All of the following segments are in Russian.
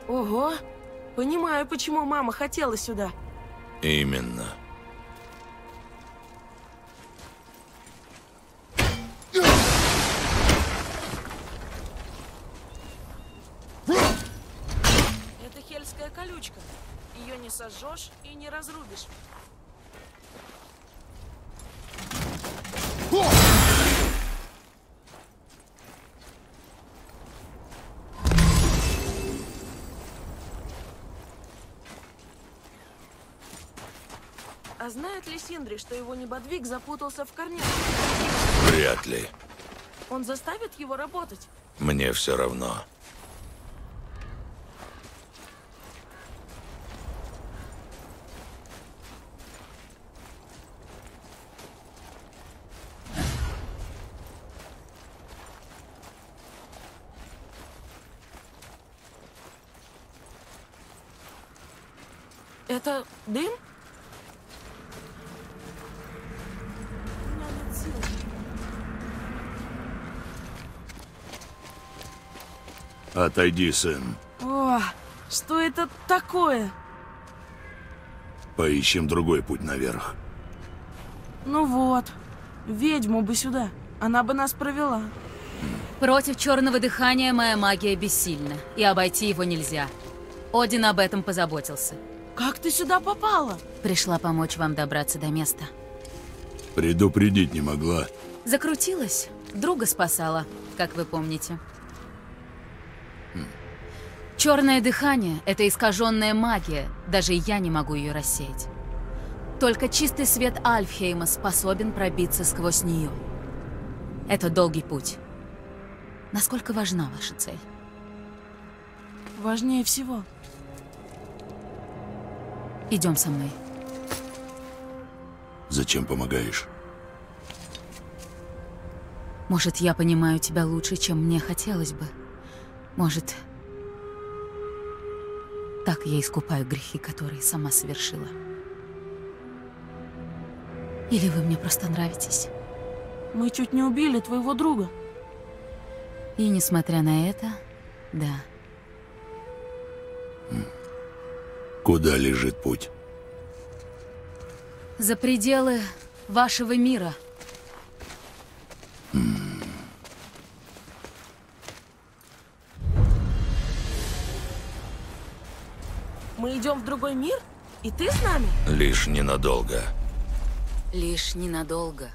Ого! Понимаю, почему мама хотела сюда. Именно. Это хельская колючка. Ее не сожжешь и не разрубишь. А знает ли Синдри, что его небодвиг запутался в корнях? Вряд ли. Он заставит его работать? Мне все равно. Это дым? Отойди, сын. О, что это такое? Поищем другой путь наверх. Ну вот, ведьму бы сюда, она бы нас провела. Против черного дыхания моя магия бессильна, и обойти его нельзя. Один об этом позаботился. Как ты сюда попала? Пришла помочь вам добраться до места. Предупредить не могла. Закрутилась, друга спасала, как вы помните. Черное дыхание — это искаженная магия, даже я не могу ее рассеять. Только чистый свет Альфхейма способен пробиться сквозь нее. Это долгий путь. Насколько важна ваша цель? Важнее всего. Идем со мной. Зачем помогаешь? Может, я понимаю тебя лучше, чем мне хотелось бы. Может, так я искупаю грехи, которые сама совершила. Или вы мне просто нравитесь? Мы чуть не убили твоего друга. И несмотря на это, да. Куда лежит путь? За пределы вашего мира. Мы идем в другой мир? И ты с нами? Лишь ненадолго. Лишь ненадолго.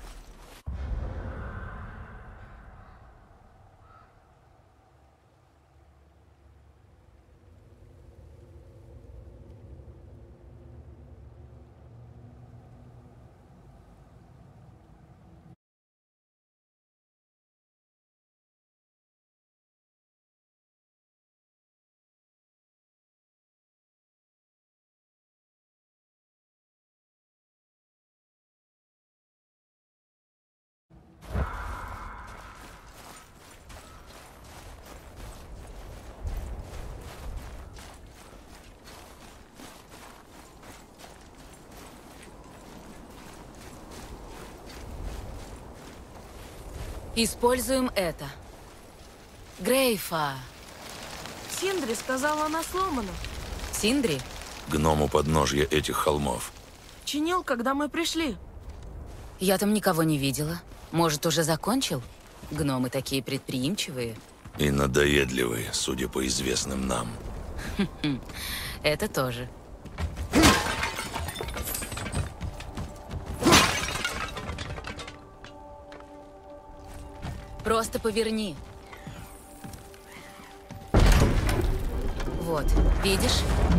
Используем это. Грейфа. Синдри сказала, она сломана. Синдри? Гном у подножья этих холмов. Чинил, когда мы пришли. Я там никого не видела. Может, уже закончил? Гномы такие предприимчивые. И надоедливые, судя по известным нам. Это тоже. Просто поверни. Вот, видишь?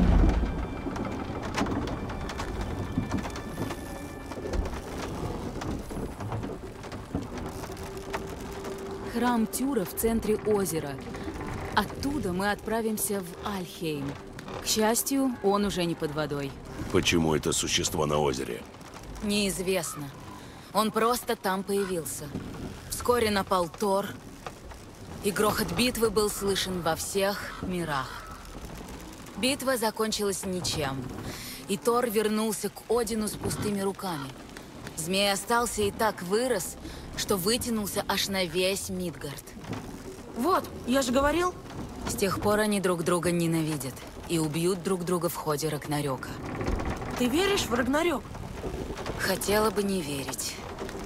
Храм Тюра в центре озера. Оттуда мы отправимся в Альхейм. К счастью, он уже не под водой. Почему это существо на озере? Неизвестно. Он просто там появился. Вскоре напал Тор, и грохот битвы был слышен во всех мирах. Битва закончилась ничем, и Тор вернулся к Одину с пустыми руками. Змей остался и так вырос, что вытянулся аж на весь Мидгард. Вот, я же говорил. С тех пор они друг друга ненавидят и убьют друг друга в ходе Рагнарёка. Ты веришь в Рагнарёк? Хотела бы не верить.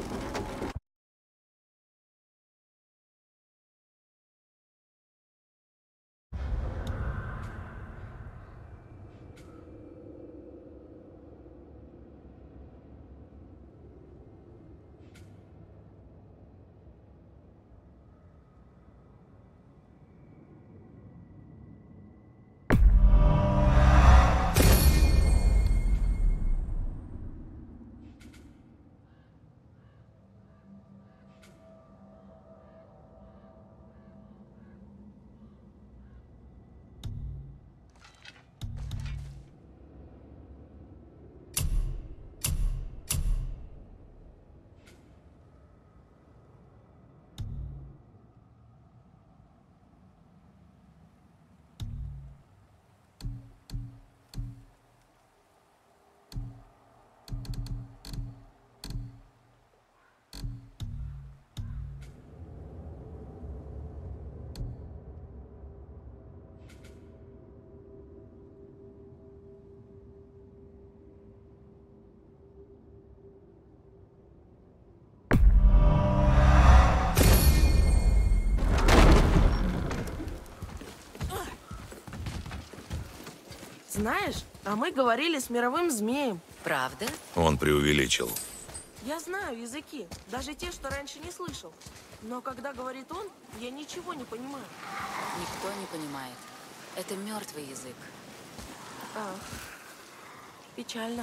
Знаешь, а мы говорили с мировым змеем. Правда? Он преувеличил. Я знаю языки, даже те, что раньше не слышал. Но когда говорит он, я ничего не понимаю. Никто не понимает. Это мертвый язык. А, печально.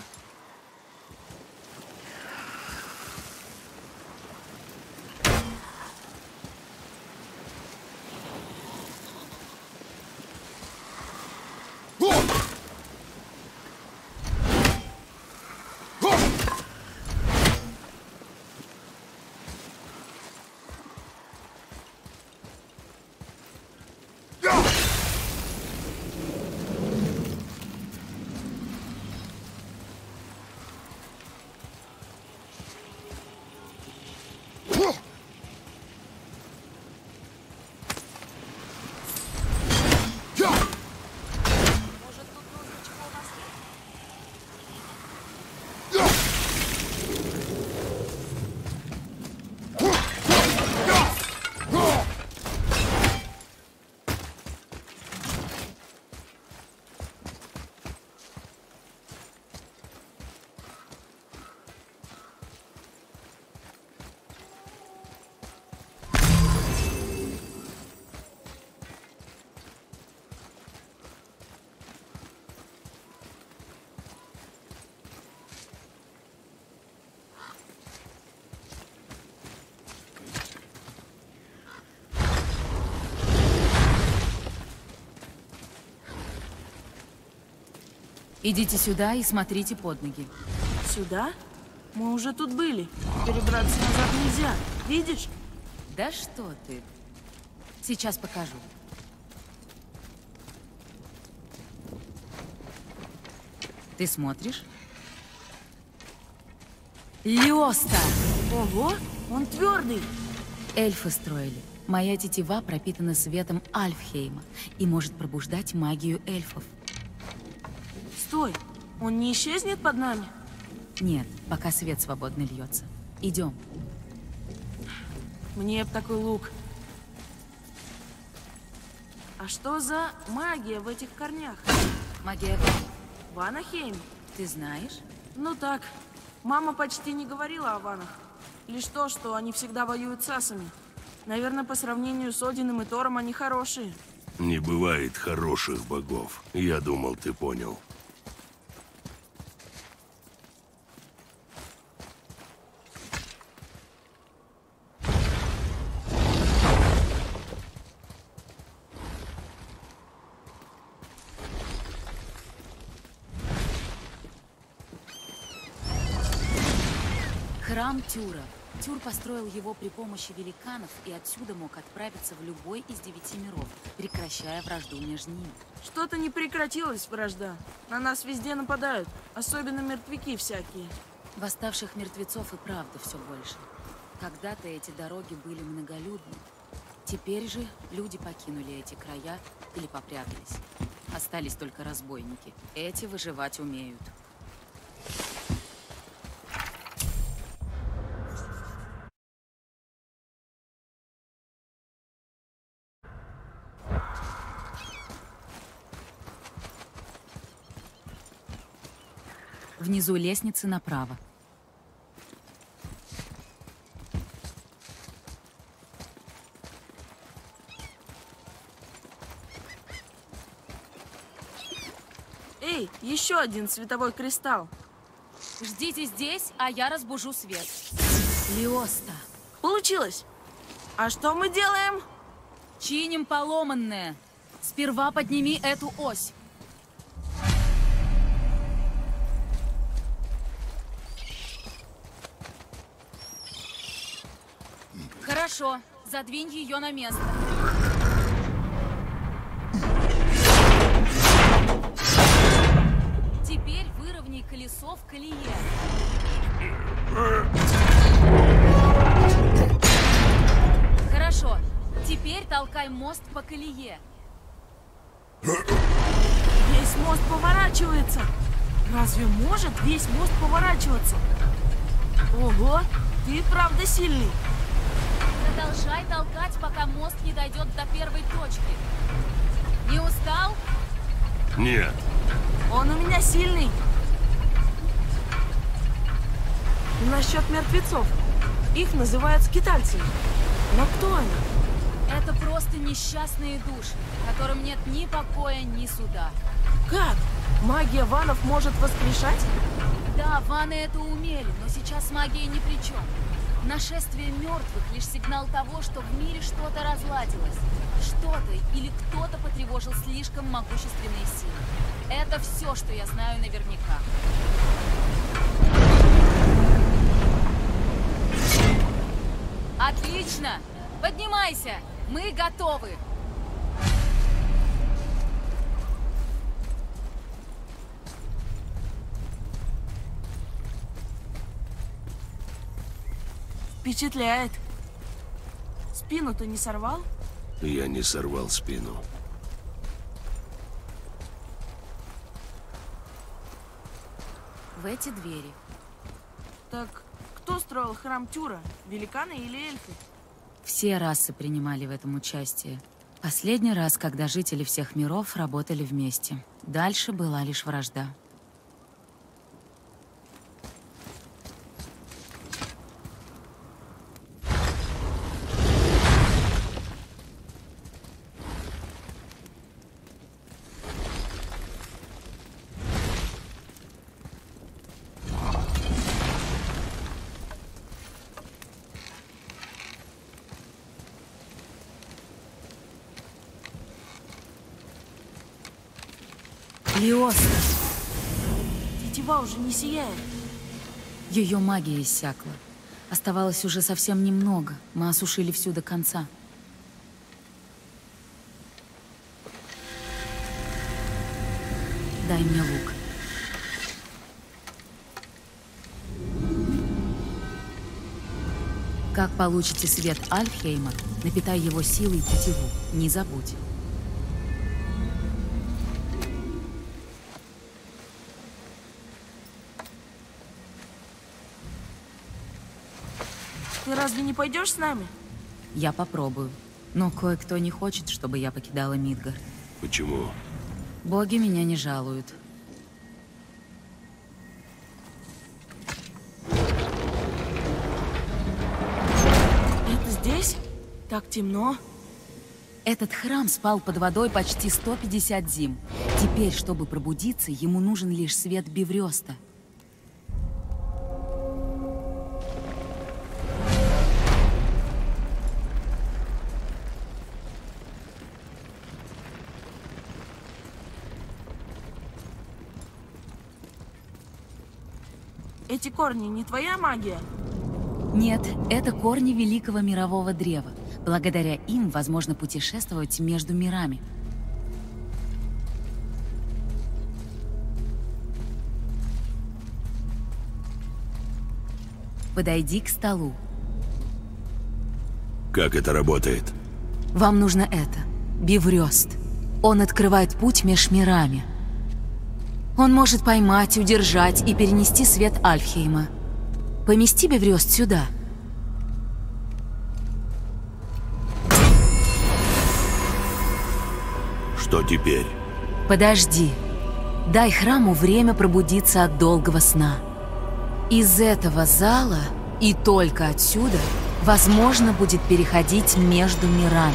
Идите сюда и смотрите под ноги. Сюда? Мы уже тут были. Перебраться назад нельзя. Видишь? Да что ты? Сейчас покажу. Ты смотришь? Лиоста! Ого, он твердый. Эльфы строили. Моя тетива пропитана светом Альфхейма и может пробуждать магию эльфов. Стой, он не исчезнет под нами? Нет, пока свет свободно льется. Идем. Мне б такой лук. А что за магия в этих корнях? Магия. Ванахейм? Ты знаешь? Ну так. Мама почти не говорила о ванах. Лишь то, что они всегда воюют с асами. Наверное, по сравнению с Одином и Тором они хорошие. Не бывает хороших богов. Я думал, ты понял. Храм Тюра. Тюр построил его при помощи великанов и отсюда мог отправиться в любой из 9 миров, прекращая вражду между ними. Что-то не прекратилась вражда. На нас везде нападают, особенно мертвяки всякие. Восставших мертвецов и правда все больше. Когда-то эти дороги были многолюдны. Теперь же люди покинули эти края или попрятались. Остались только разбойники. Эти выживать умеют. Внизу лестницы направо. Эй, еще один световой кристалл. Ждите здесь, а я разбужу свет. Лиоста. Получилось. А что мы делаем? Чиним поломанное. Сперва подними эту ось. Хорошо, задвинь ее на место. Теперь выровняй колесо в колее. Хорошо, теперь толкай мост по колее. Весь мост поворачивается. Разве может весь мост поворачиваться? Ого, ты правда сильный. Продолжай толкать, пока мост не дойдет до первой точки. Не устал? Нет. Он у меня сильный. Насчет мертвецов. Их называют скитальцами. Но кто они? Это просто несчастные души, которым нет ни покоя, ни суда. Как? Магия ванов может воскрешать? Да, ваны это умели, но сейчас магия ни при чем. Нашествие мертвых — лишь сигнал того, что в мире что-то разладилось. Что-то или кто-то потревожил слишком могущественные силы. Это все, что я знаю наверняка. Отлично! Поднимайся! Мы готовы! Впечатляет. Спину-то не сорвал? Я не сорвал спину. В эти двери. Так кто строил храм Тюра? Великаны или эльфы? Все расы принимали в этом участие. Последний раз, когда жители всех миров работали вместе. Дальше была лишь вражда. Лиоста. Тетива уже не сияет. Ее магия иссякла. Оставалось уже совсем немного. Мы осушили всю до конца. Дай мне лук. Как получите свет Альфхейма, напитай его силой тетиву. Не забудь. Ты разве не пойдешь с нами? Я попробую. Но кое-кто не хочет, чтобы я покидала Мидгард. Почему? Боги меня не жалуют. Это здесь? Так темно. Этот храм спал под водой почти 150 зим. Теперь, чтобы пробудиться, ему нужен лишь свет Биврёста. Эти корни не твоя магия? Нет, это корни великого мирового древа. Благодаря им возможно путешествовать между мирами. Подойди к столу. Как это работает? Вам нужно это. Биврёст. Он открывает путь меж мирами. Он может поймать, удержать и перенести свет Альфхейма. Помести Биврёст сюда. Что теперь? Подожди. Дай храму время пробудиться от долгого сна. Из этого зала и только отсюда возможно будет переходить между мирами.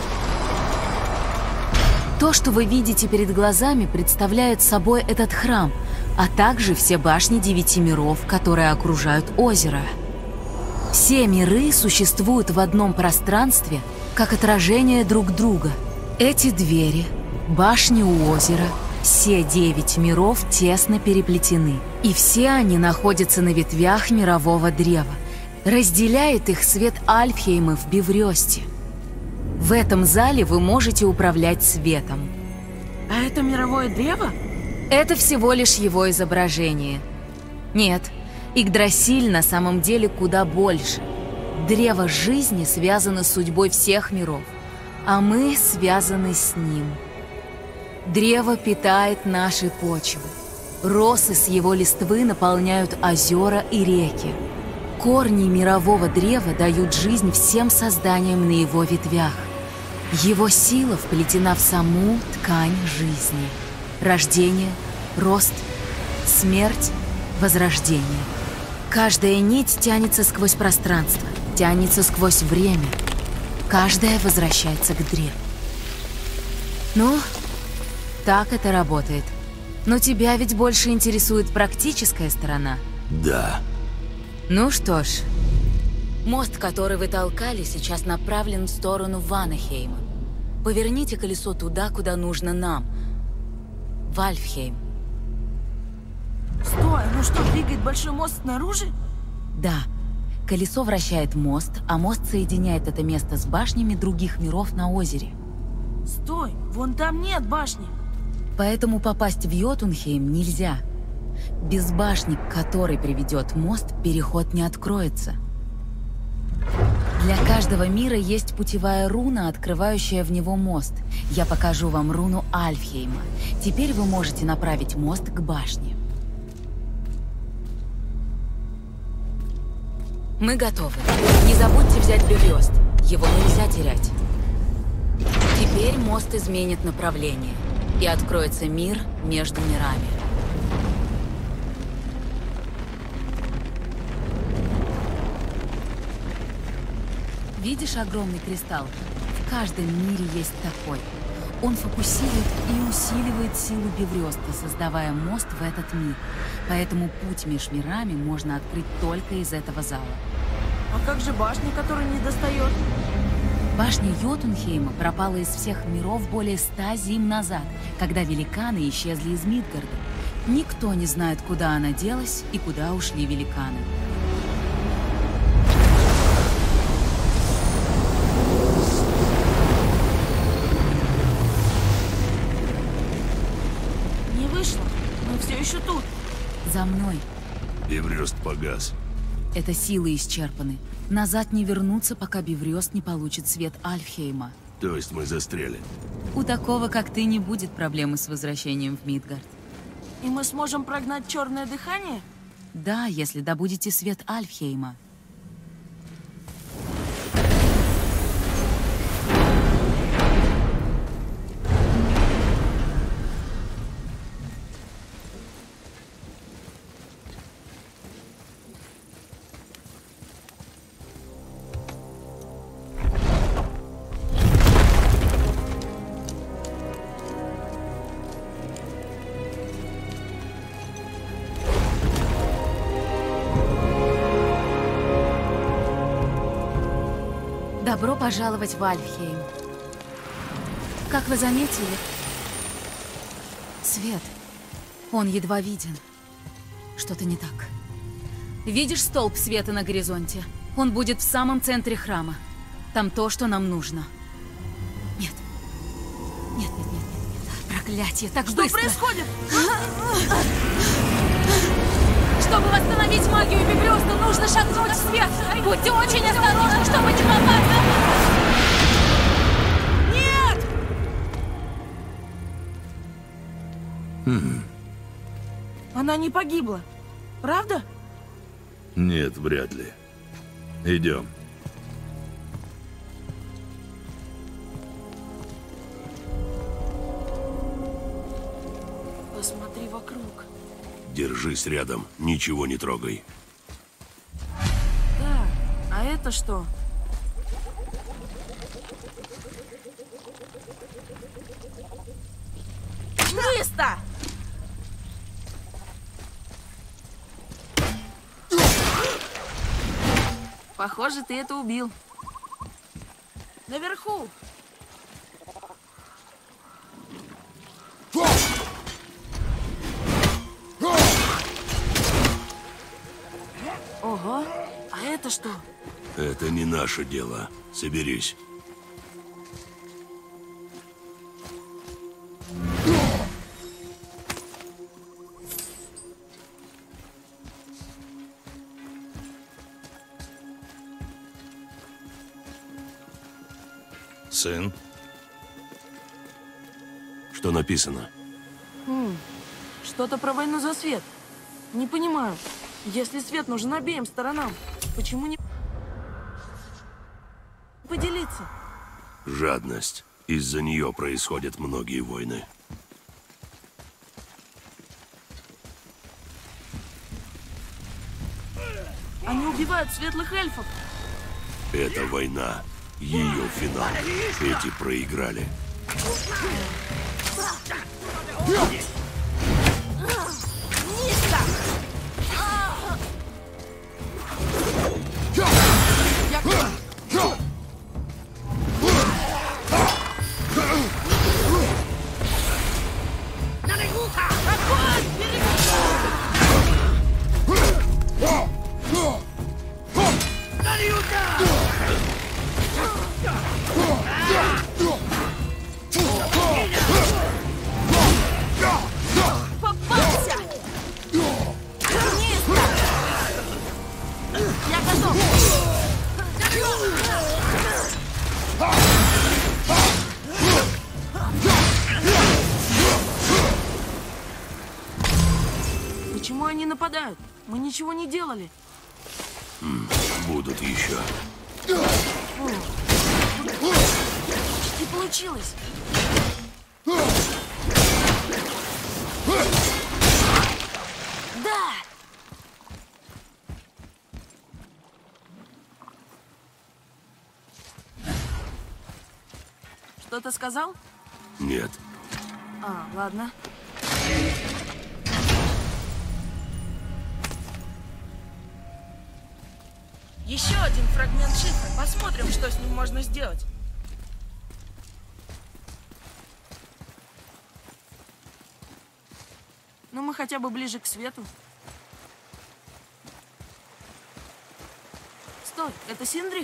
То, что вы видите перед глазами, представляет собой этот храм, а также все башни 9 миров, которые окружают озеро. Все миры существуют в одном пространстве, как отражение друг друга. Эти двери, башни у озера, все 9 миров тесно переплетены, и все они находятся на ветвях мирового древа. Разделяет их свет Альфхейма в Биврёсте. В этом зале вы можете управлять светом. А это мировое древо? Это всего лишь его изображение. Нет, Игдрасиль на самом деле куда больше. Древо жизни связано с судьбой всех миров, а мы связаны с ним. Древо питает наши почвы. Росы с его листвы наполняют озера и реки. Корни мирового древа дают жизнь всем созданиям на его ветвях. Его сила вплетена в саму ткань жизни. Рождение, рост, смерть, возрождение. Каждая нить тянется сквозь пространство, тянется сквозь время. Каждая возвращается к древу. Ну, так это работает. Но тебя ведь больше интересует практическая сторона. Да. Ну что ж, мост, который вы толкали, сейчас направлен в сторону Ванахейма. Поверните колесо туда, куда нужно нам. В Альфхейм. Стой, ну что, двигает большой мост снаружи? Да. Колесо вращает мост, а мост соединяет это место с башнями других миров на озере. Стой, вон там нет башни. Поэтому попасть в Йотунхейм нельзя. Без башни, к которой приведет мост, переход не откроется. Для каждого мира есть путевая руна, открывающая в него мост. Я покажу вам руну Альфхейма. Теперь вы можете направить мост к башне. Мы готовы. Не забудьте взять Биврёст. Его нельзя терять. Теперь мост изменит направление, и откроется мир между мирами. Видишь огромный кристалл? В каждом мире есть такой. Он фокусирует и усиливает силу Биврёста, создавая мост в этот мир. Поэтому путь между мирами можно открыть только из этого зала. А как же башня, которая не достает? Башня Йотунхейма пропала из всех миров более 100 зим назад, когда великаны исчезли из Мидгарда. Никто не знает, куда она делась и куда ушли великаны. Не вышло. Мы все еще тут. За мной. Биврёст погас. Это силы исчерпаны. Назад не вернуться, пока Биврёст не получит свет Альфхейма. То есть мы застряли. У такого, как ты, не будет проблемы с возвращением в Мидгард. И мы сможем прогнать черное дыхание? Да, если добудете свет Альфхейма. Добро пожаловать в Альфхейм. Как вы заметили, свет, он едва виден. Что-то не так. Видишь столб света на горизонте? Он будет в самом центре храма. Там то, что нам нужно. Нет. Нет, нет, нет, нет, нет. Проклятие, так Что быстро. происходит? Чтобы восстановить магию Биврёста, нужно шагнуть в свет. Будьте очень осторожны, чтобы не попасть. Она не погибла. Правда? Нет, вряд ли. Идем. Посмотри вокруг. Держись рядом, ничего не трогай. Так, а это что? Место! Похоже, ты это убил. Наверху. Ого, а это что? Это не наше дело. Соберись. Сын, Что написано? Что-то про войну за свет. Не понимаю. Если свет нужен обеим сторонам, почему не поделиться? Жадность. Из-за нее происходят многие войны. Они убивают светлых эльфов. Это война. Ее финал. Эти проиграли. Попался! Низко! Я готов! Почему они нападают? Мы ничего не делали. Будут еще. Почти получилось. Да! Что-то сказал? Нет. А, ладно. Еще один фрагмент шифра. Посмотрим, что с ним можно сделать. Ну, мы хотя бы ближе к свету. Стой, это Синдри?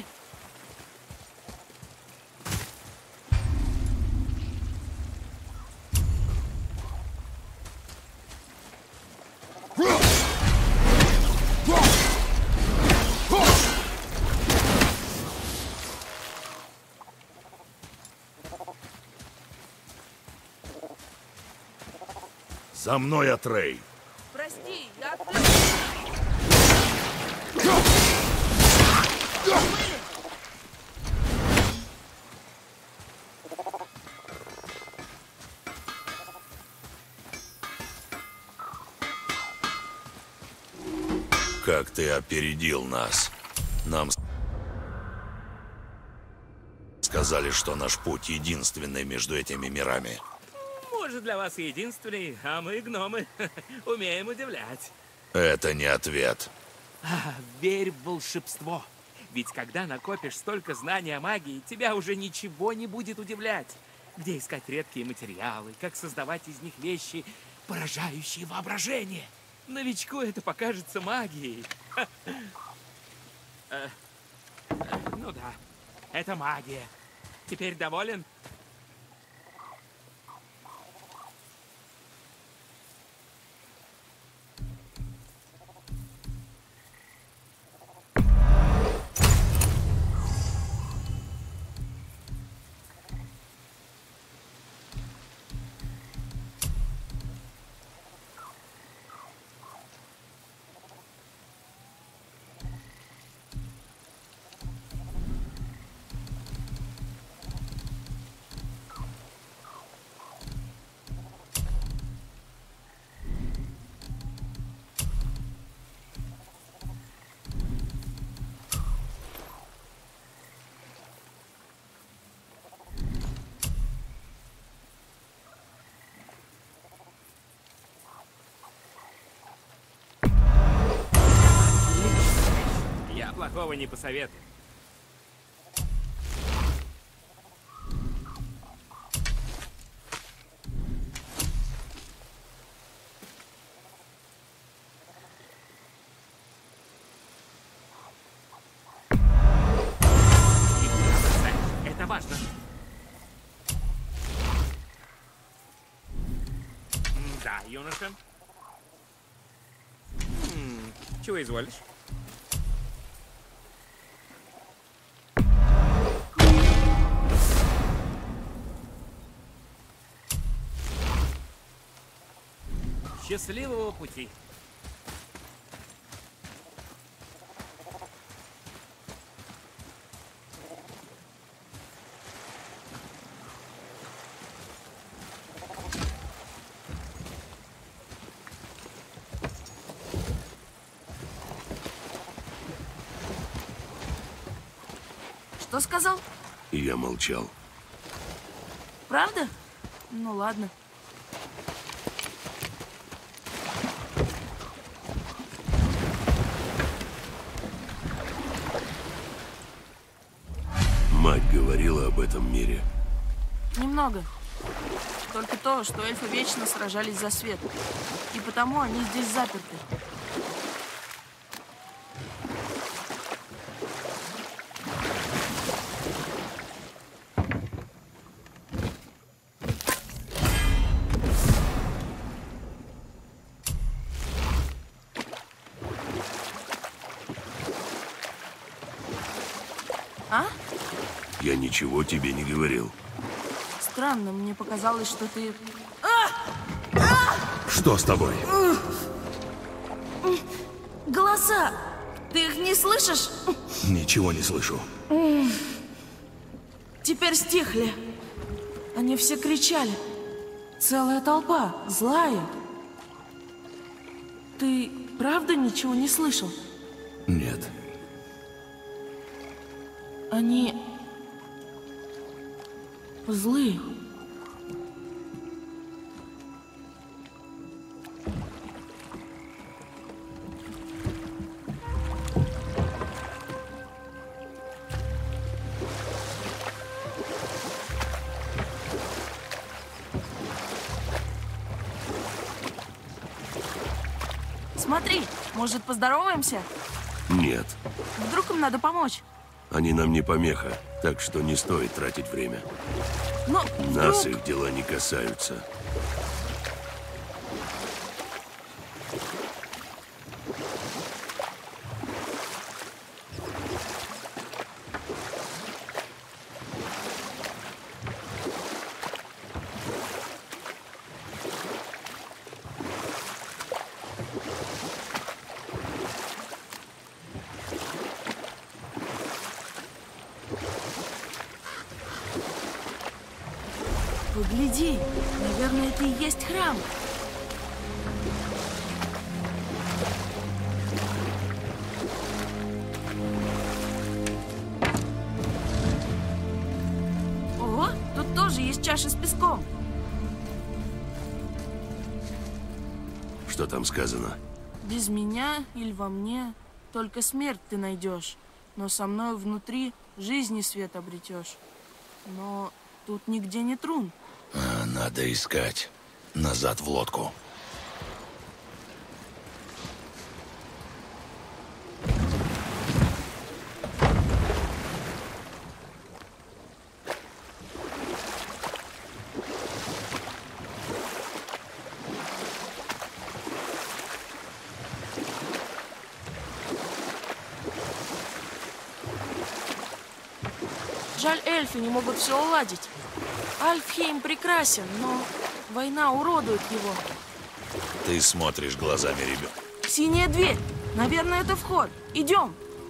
За мной, Атрей. Прости, я как ты опередил нас. Нам сказали, что наш путь единственный между этими мирами. Может, для вас единственный, а мы, гномы, умеем удивлять. Это не ответ. Верь в волшебство. Ведь когда накопишь столько знаний о магии, тебя уже ничего не будет удивлять. Где искать редкие материалы, как создавать из них вещи, поражающие воображение. Новичку это покажется магией. Ну да, это магия. Теперь доволен? плохого не посоветую. Это важно. Да, юноша. Чего изволишь? Счастливого пути. Что сказал? Я молчал. Правда? Ну ладно. Мать говорила об этом мире. Немного. Только то, что эльфы вечно сражались за свет. И потому они здесь заперты. А? Я ничего тебе не говорил. Странно, мне показалось, что ты... Что с тобой? Голоса! Ты их не слышишь? Ничего не слышу. Теперь стихли. Они все кричали. Целая толпа, злая. Ты правда ничего не слышал? Нет. Они... злые. Смотри, может, поздороваемся? Нет. Вдруг им надо помочь? Они нам не помеха, так что не стоит тратить время. Но Нас вдруг... их дела не касаются. Погляди, наверное, это и есть храм. Ого, тут тоже есть чаша с песком. Что там сказано? Без меня или во мне только смерть ты найдешь, но со мной внутри жизни свет обретешь. Но тут нигде нет рун. Надо искать. Назад в лодку. Жаль, эльфы не могут все уладить. Альфхейм прекрасен, но война уродует его. Ты смотришь глазами ребенка. Синяя дверь. Наверное, это вход. Идем.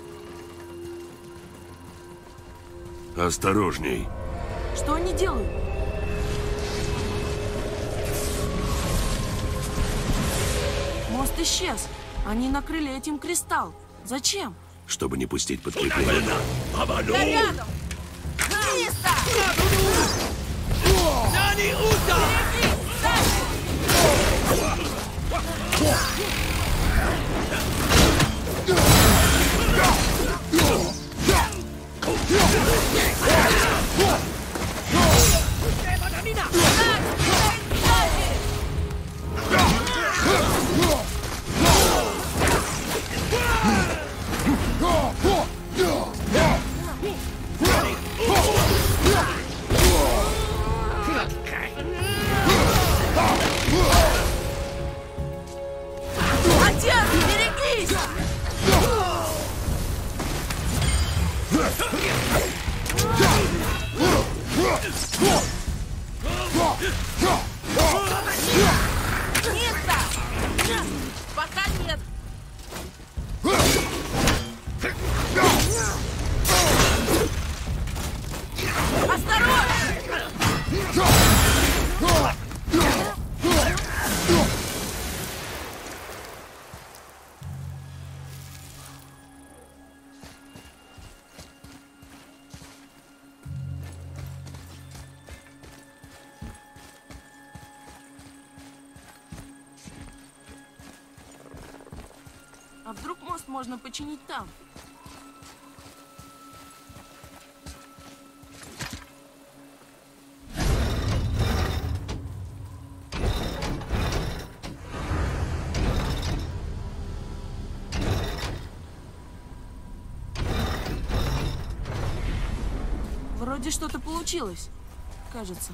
Осторожней. Что они делают? Мост исчез. Они накрыли этим кристалл. Зачем? Чтобы не пустить подкрепление. Я рядом! Чисто! А вдруг мост можно починить там? Вроде что-то получилось, кажется.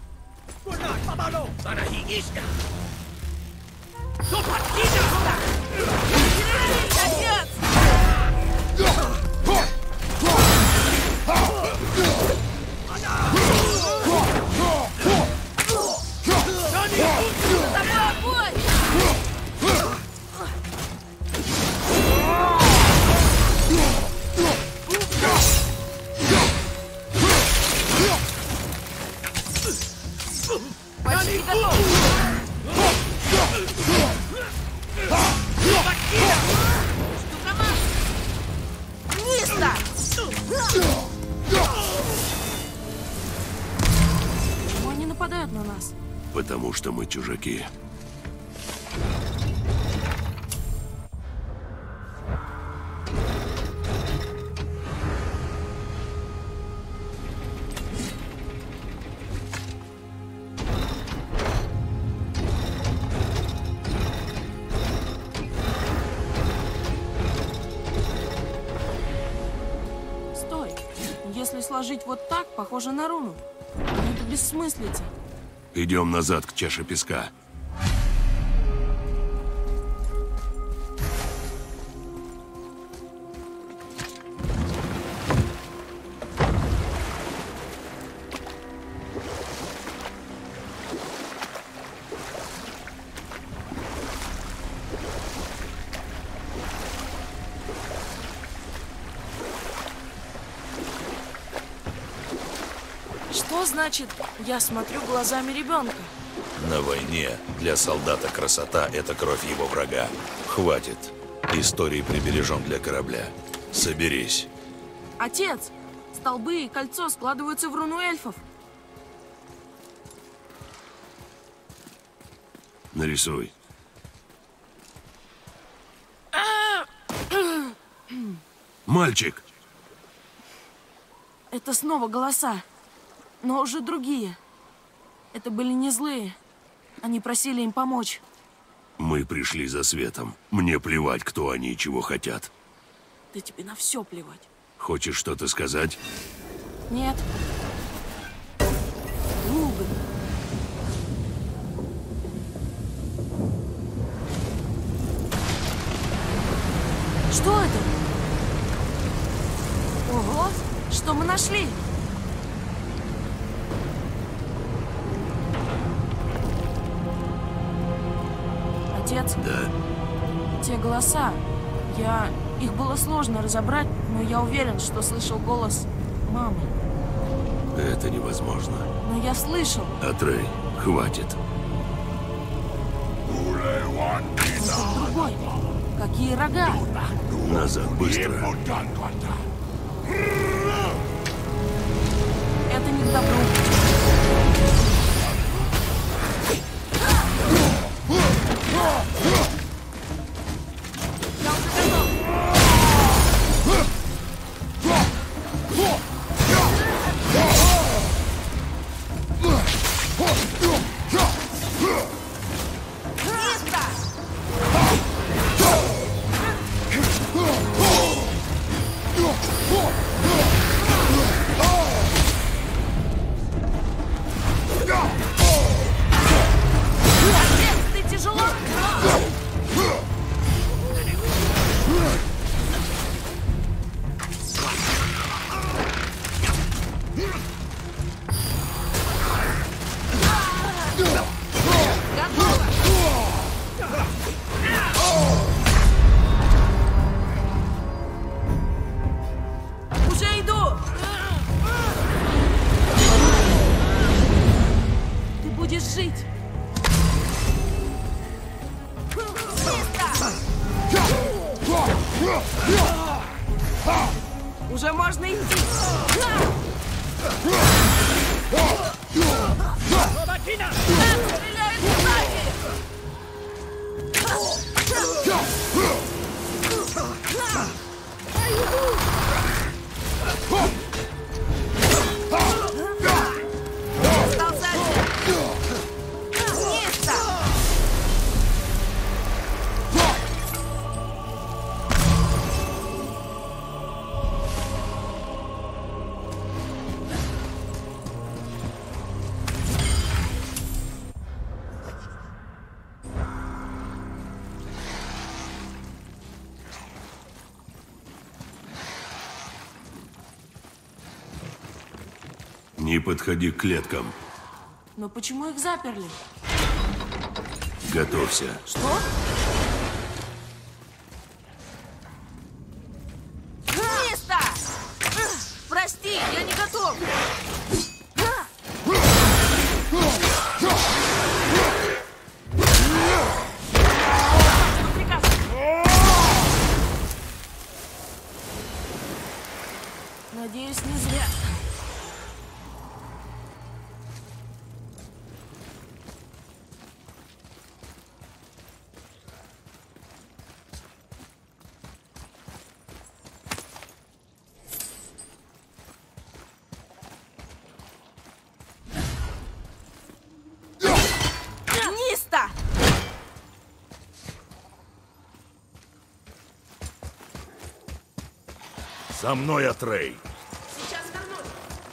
Почти готов! Мисто! Почему они нападают на нас? Потому что мы чужаки. Стой! Если сложить вот так, похоже на руну. Но это бессмыслица. Идем назад к чаше песка. Что значит «я смотрю глазами ребенка»? На войне для солдата красота – это кровь его врага. Хватит. Истории прибережем для корабля. Соберись. Отец! Столбы и кольцо складываются в руну эльфов. Нарисуй. Мальчик! Это снова голоса, но уже другие. Это были не злые. Они просили им помочь. Мы пришли за светом. Мне плевать, кто они и чего хотят. Да тебе на все плевать. Хочешь что-то сказать? Нет. Ругань. Что это? Ого! Что мы нашли? Отец, Да. те голоса, их было сложно разобрать, но я уверен, что слышал голос мамы. Это невозможно. Но я слышал. Атрей, хватит. Это другой. Какие рога? Назад, быстро. Это не к добру. Я уже готов. Ты тяжело? Готово. Уже иду. Ты будешь жить. Уже можно идти. Стреляют сзади! Не подходи к клеткам. Но почему их заперли? Готовься. Что? Место! Прости, я не готов. Что приказ? Надеюсь, не зря. Ниста! За мной, Атрей! Сейчас вернусь.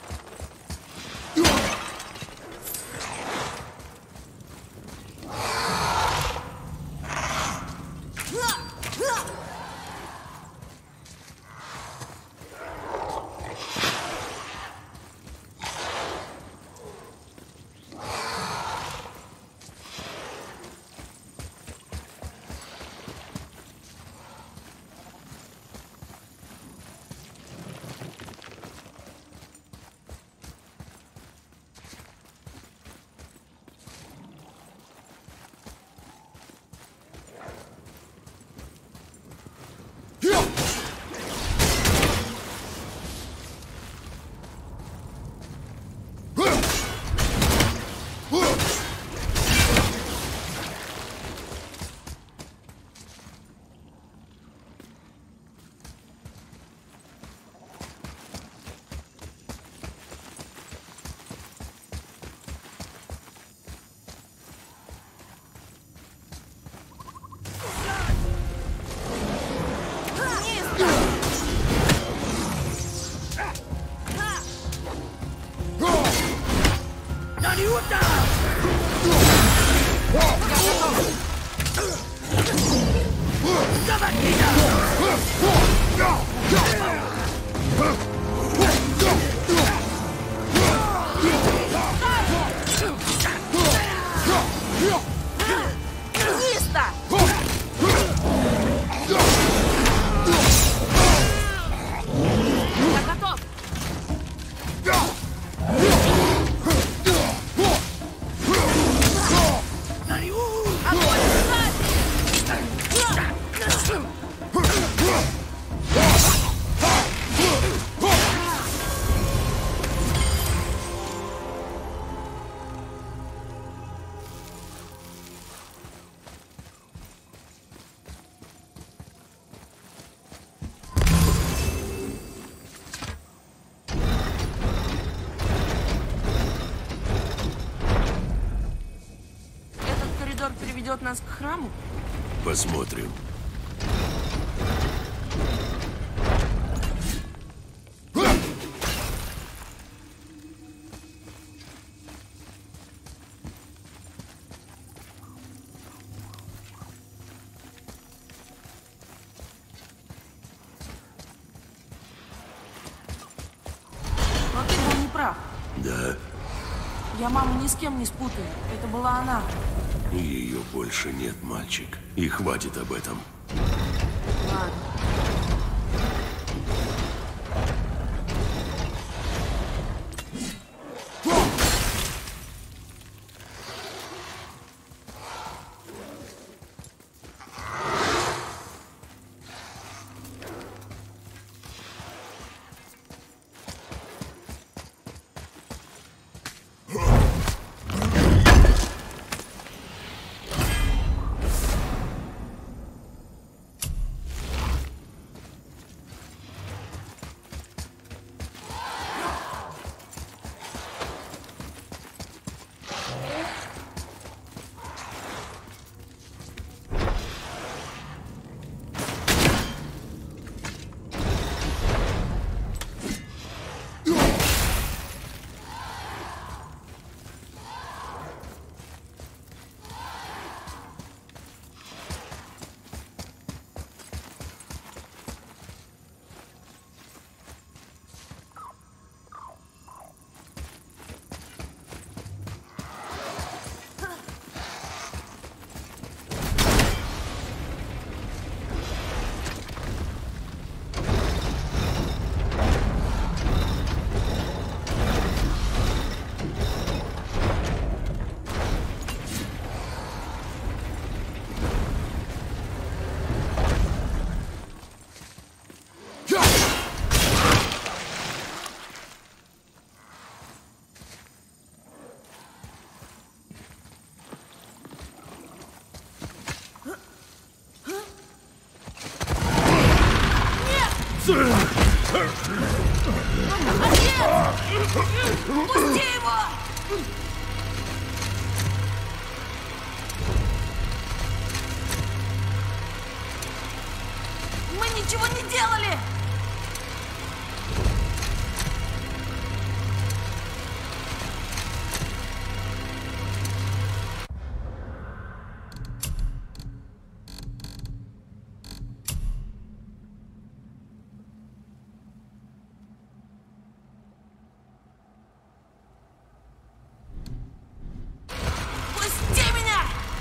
Ниста! Я готов! Этот коридор приведет нас к храму? Посмотрим. Но ты был неправ. Да, Я маму ни с кем не спутаю. Это была она. ее больше нет, мальчик. И хватит об этом. Ладно. ничего не делали! Пусти меня!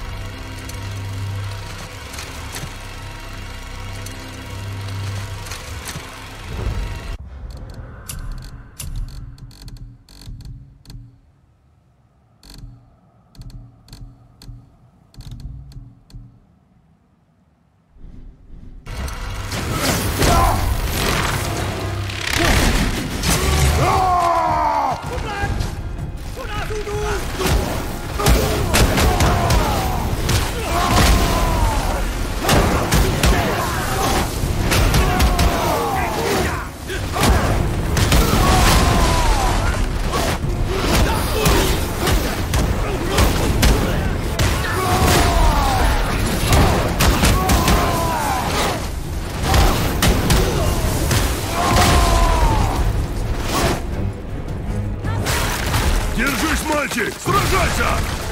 Держись, мальчик! Сражайся!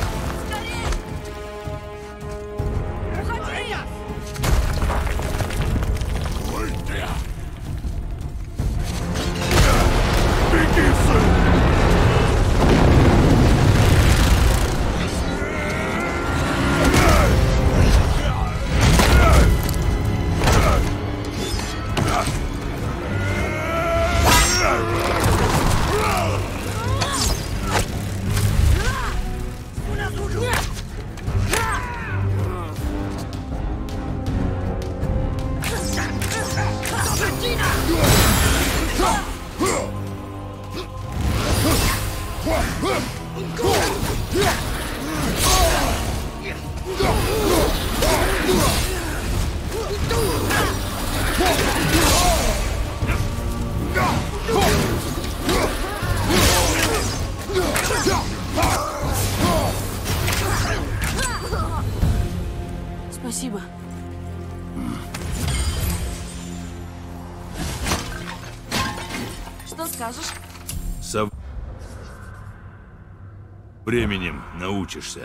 Беги, сын! Спасибо. Что скажешь? Со временем научишься.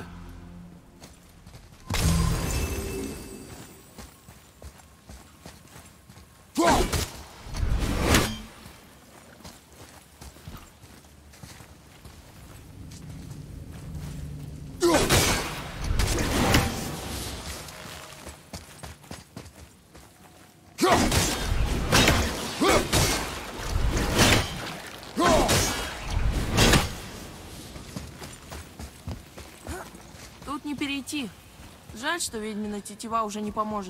Тут не перейти. Жаль, что ведьмина тетива уже не поможет.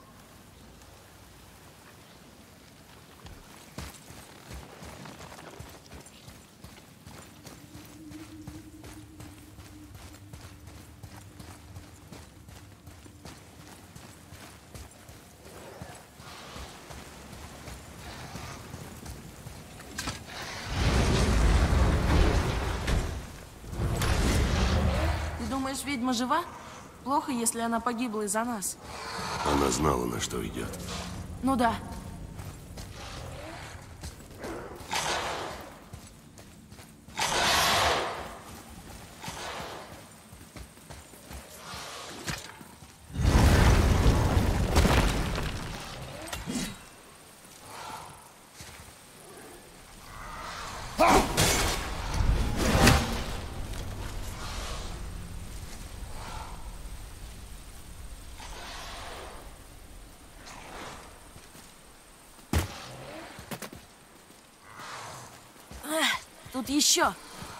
Думаешь, ведьма жива? Плохо, если она погибла из-за нас. Она знала, на что идет. Ну да. Тут еще.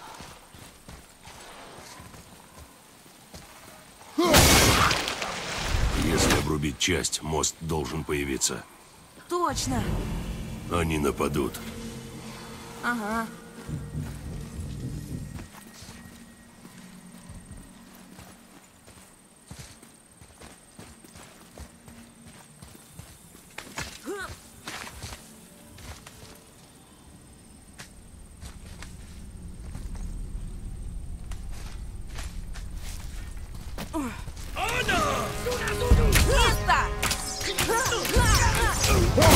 Если обрубить часть, мост должен появиться. Точно. Они нападут. Ага. Место!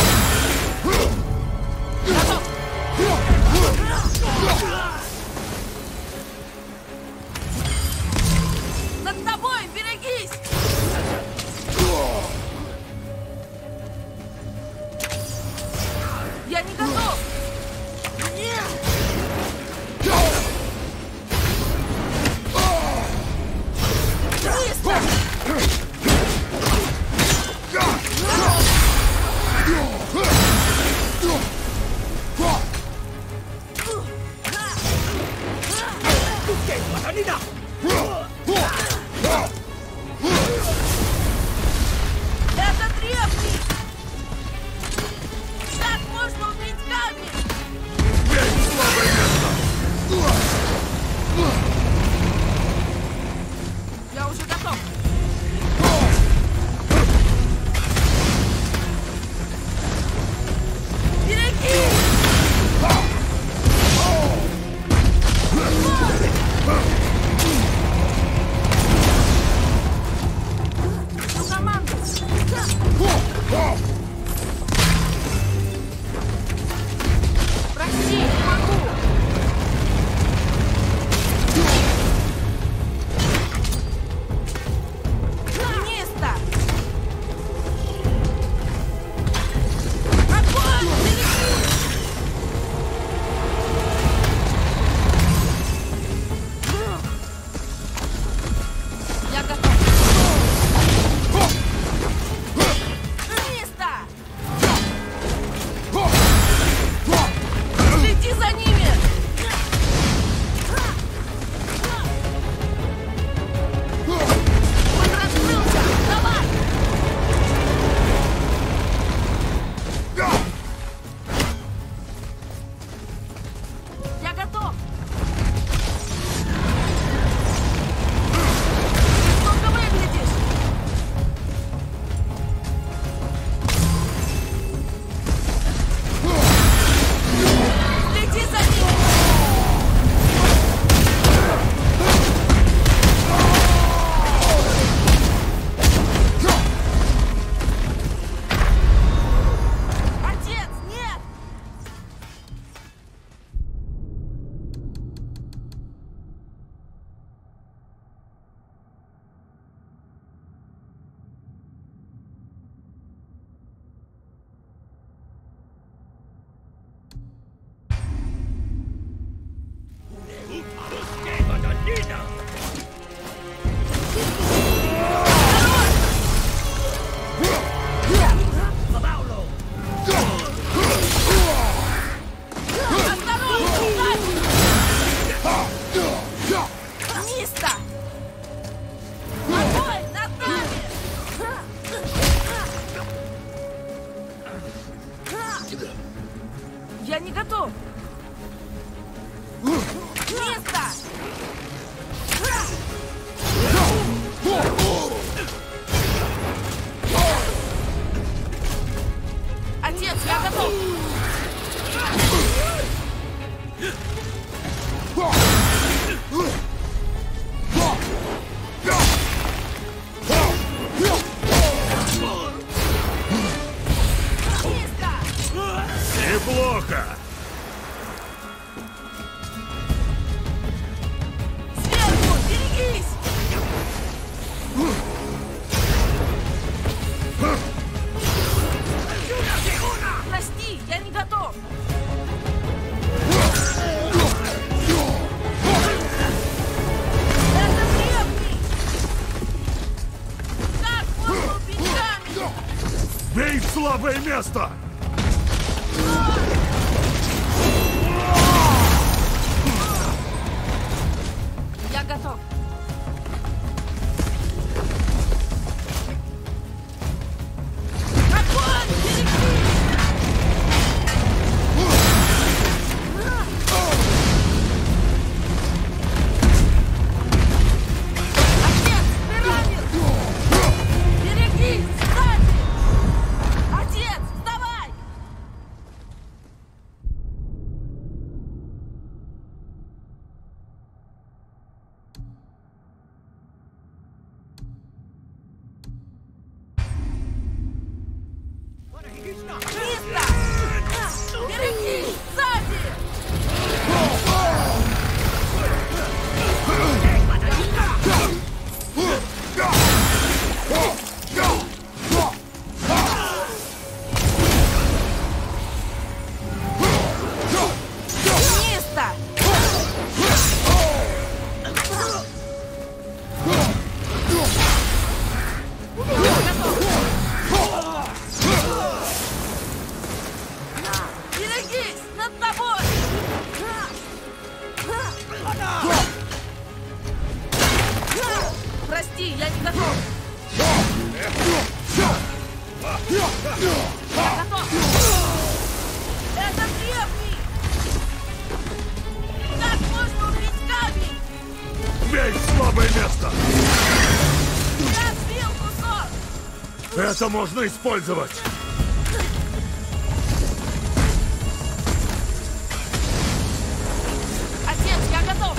Бей в слабое место! Я готов. Прости, я не готов. Я готов. Это древний. Как можно убить камень? Бей в слабое место! Я сбил кусок. Это можно использовать! Отец, я готов.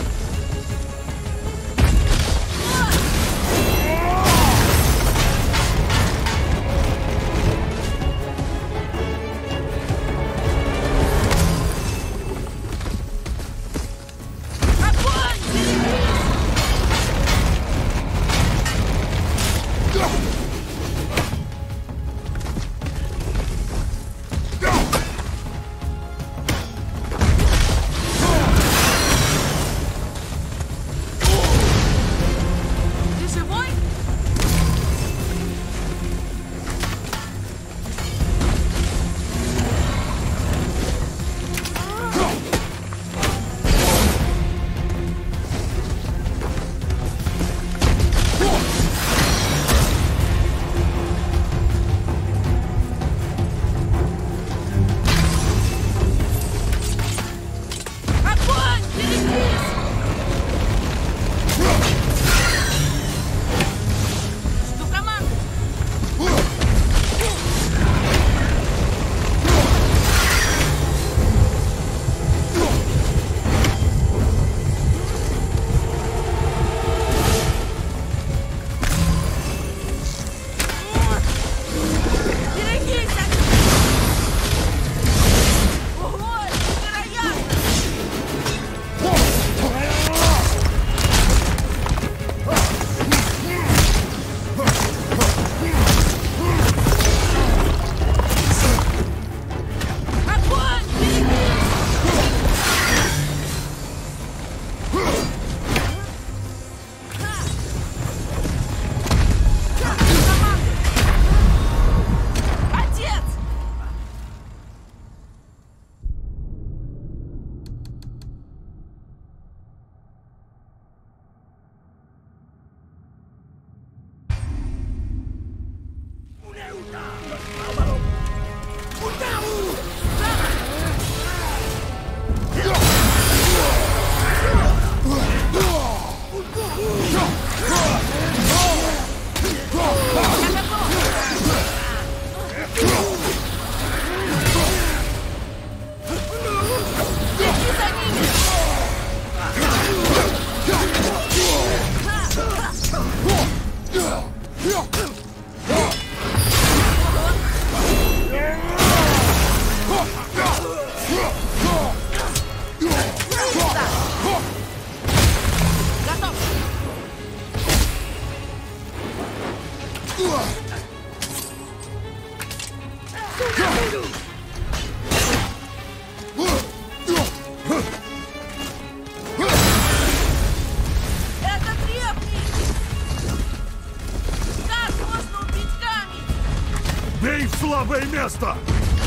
Бей в слабое место!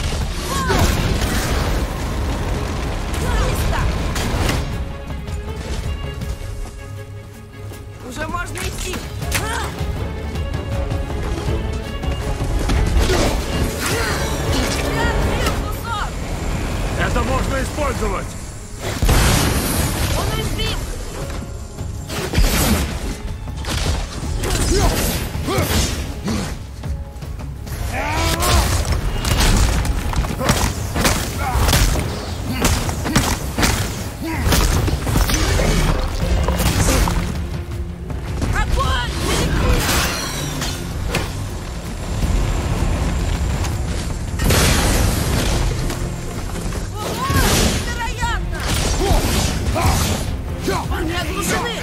Уже можно идти. Это можно использовать! Он уязвим. Огонь! Невероятно! Они оглушены!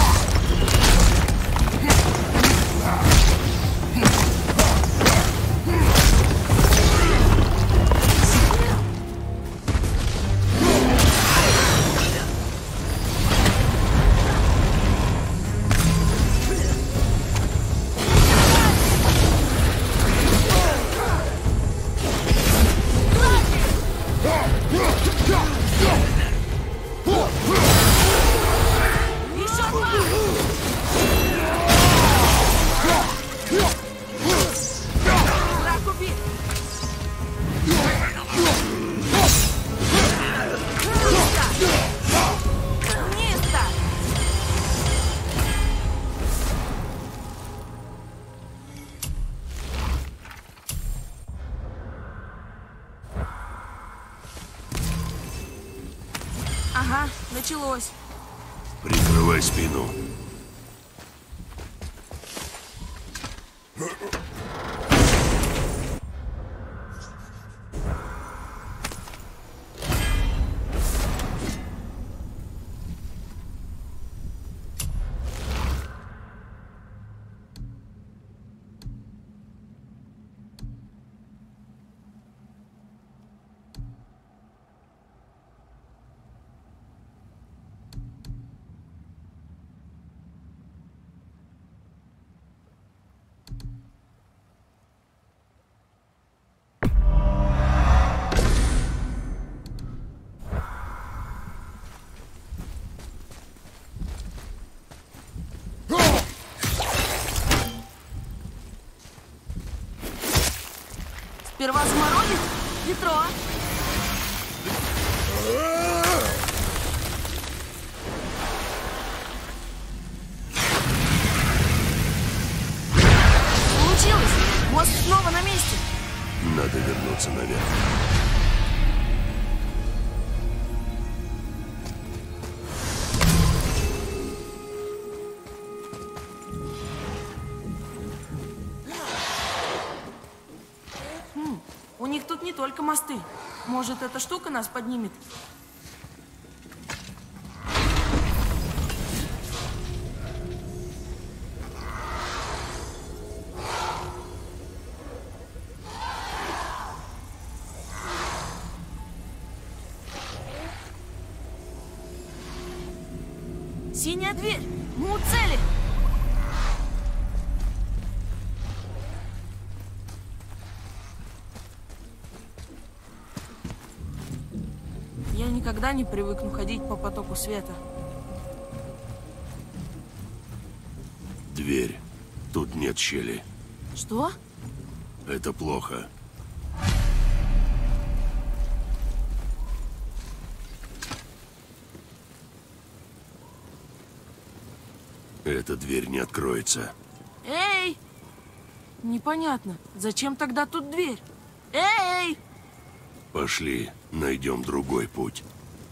Еще два! Враг убит! Низко! Низко! Ага, началось. Прикрывай спину. Сперва заморозит ветро. Получилось! Мост снова на месте. Надо вернуться наверх. У них тут не только мосты. Может, эта штука нас поднимет? Синяя дверь! Мы у цели! Я никогда не привыкну ходить по потоку света. Дверь. Тут нет щели. Что? Это плохо. Эта дверь не откроется. Эй! Непонятно, зачем тогда тут дверь? Эй! Пошли, найдем другой путь.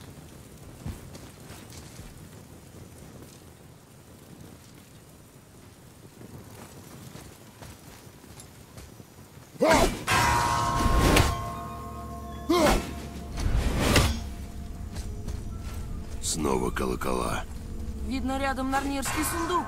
Снова колокола. Видно, рядом Нарнирский сундук.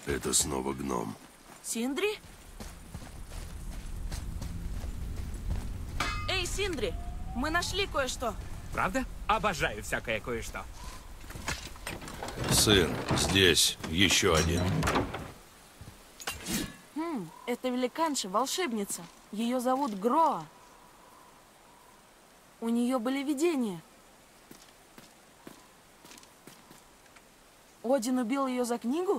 Это снова гном. Синдри? Эй, Синдри, мы нашли кое-что. Правда? Обожаю всякое кое-что. Сын, здесь еще один. Это великанша, волшебница. Ее зовут Гроа. У нее были видения. Один убил ее за книгу?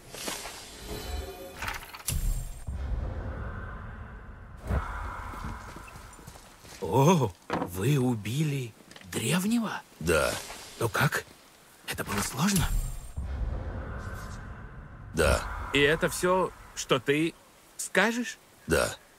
О, вы убили древнего? Да, Ну как? Это было сложно? да, И это все, что ты скажешь? да.